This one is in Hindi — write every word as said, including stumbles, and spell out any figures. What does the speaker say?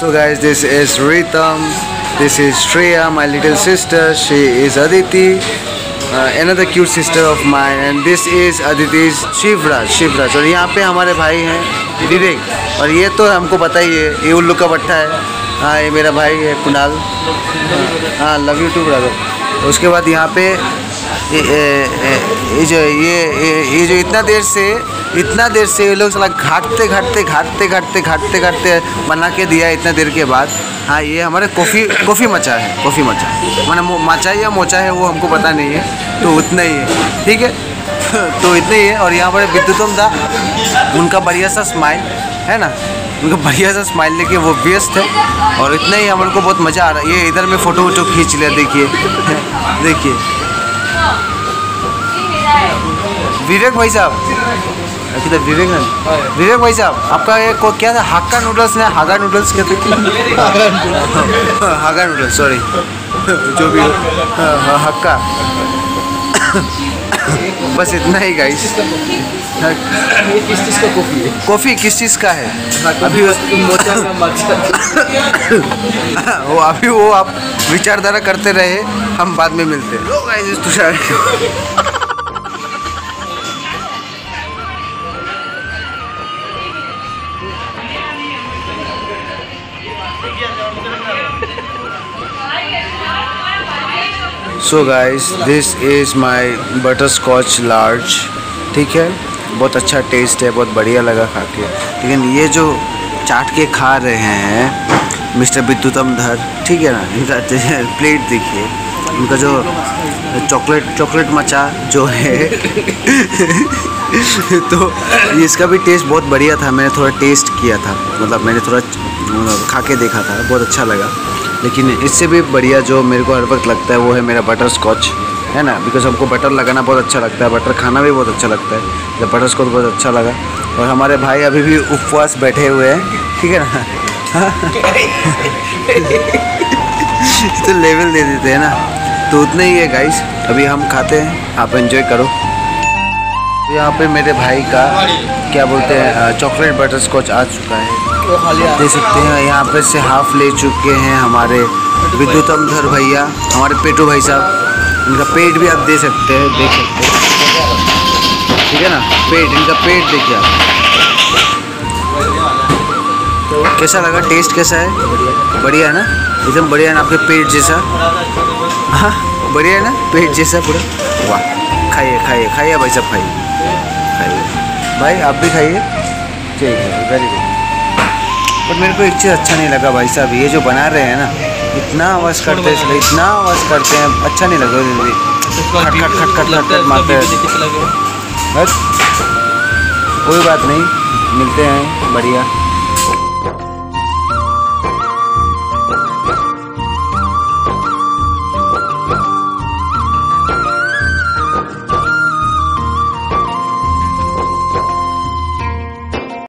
So guys, this is Ritam, this is Shreya, my little sister, she is Aditi, uh, another cute sister of mine, and this is Aditi's Shivraj, Shivraj. और यहाँ पे हमारे भाई हैं विवेक, और ये तो हमको पता ही है, ये उल्लू का भट्टा है। हाँ, ये मेरा भाई है कुणाल। हाँ, लव यू टू ब्रदर। उसके बाद यहाँ पे ये, ये जो ये ये जो इतना देर से इतना देर से ये लोग साला घाटते घाटते घाटते घाटते घाटते घाटते बना के दिया इतना देर के बाद। हाँ, ये हमारे कॉफ़ी कॉफ़ी मचा है, कॉफ़ी मचा मैंने मचा या मोचा है वो हमको पता नहीं है, तो उतना ही है, ठीक है। तो इतना ही है। और यहाँ पर विद्युतम दा, उनका बढ़िया सा स्माइल है ना, उनका बढ़िया सा स्माइल लेके वो व्यस्त है। और इतना ही हम लोग को बहुत मज़ा आ रहा है। ये इधर में फ़ोटो वोटो खींच लिया, देखिए देखिए विवेक भाई साहब, किधर विवेक है? विवेक भाई साहब, आपका ये को क्या था? हाक्का नूडल्स ने हागा नूडल्स कहते थे। हागा नूडल्स, सॉरी, जो भी हक्का। बस इतना ही गाइस। ये किस चीज़ का कॉफ़ी है? कॉफ़ी किस चीज़ का है? अभी वो अभी वो आप विचारधारा करते रहे, हम बाद में मिलते हैं। लो guys, Tushar so guys, this is my butterscotch large, ठीक है। बहुत अच्छा टेस्ट है, बहुत बढ़िया लगा खा के। लेकिन ये जो चाट के खा रहे हैं मिस्टर विद्युतम धर, ठीक है ना, इनका प्लेट देखिए, इनका जो चॉकलेट चॉकलेट मचा जो है तो इसका भी टेस्ट बहुत बढ़िया था। मैंने थोड़ा टेस्ट किया था, मतलब मैंने थोड़ा खा के देखा था, बहुत अच्छा लगा। लेकिन इससे भी बढ़िया जो मेरे को हर वक्त लगता है वो है मेरा बटर स्कॉच, है ना, बिकॉज हमको बटर लगाना बहुत अच्छा लगता है, बटर खाना भी बहुत अच्छा लगता है। जब बटर स्कॉच बहुत अच्छा लगा। और हमारे भाई अभी भी उपवास बैठे हुए हैं, ठीक है ना। तो लेवल दे देते हैं ना, तो उतना ही है गाइस। अभी हम खाते हैं, आप एंजॉय करो। यहाँ पे मेरे भाई का क्या बोलते हैं चॉकलेट बटर स्कॉच आ चुका है, दे सकते हैं। यहाँ पे से हाफ ले चुके हैं हमारे विद्युतम धर भैया, हमारे पेटू भाई साहब। इनका पेट भी आप दे सकते हैं, देख सकते हैं, ठीक है ना। पेट, इनका पेट देखिए आप। कैसा लगा? टेस्ट कैसा है? बढ़िया है ना, एकदम बढ़िया है ना, आपके पेट जैसा। हाँ, बढ़िया है ना, पेट जैसा पूरा। वाह, खाइए खाइए खाइए भाई साहब, खाइए खाइए भाई, आप भी खाइए। ठीक है, वेरी गुड। बट मेरे को एक चीज़ अच्छा नहीं लगा भाई साहब, ये जो बना रहे हैं ना, इतना आवाज़ करते हैं इसलिए, इतना आवाज़ करते हैं, अच्छा नहीं लगा। खट खट खट खट खट खट मारते हैं। बस कोई बात नहीं, मिलते हैं बढ़िया।